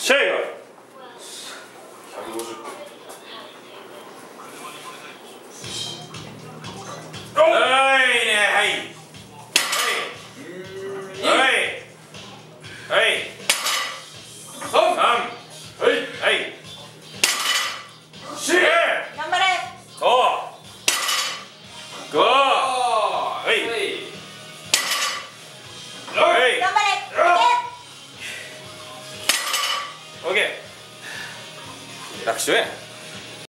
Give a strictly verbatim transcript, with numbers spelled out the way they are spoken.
しゃいよ。 ひゃくごじゅっおいね、はいはいはいさんはいはいし頑張れ。 ごごはいはい頑張れ。 オッケー楽勝や。